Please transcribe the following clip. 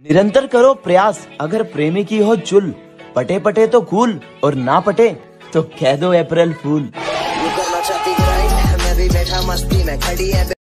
निरंतर करो प्रयास, अगर प्रेमी की हो चुल, पटे पटे तो कूल और ना पटे तो कह दो अप्रैल फूल। मैं भी बैठा मस्ती में खड़ी है।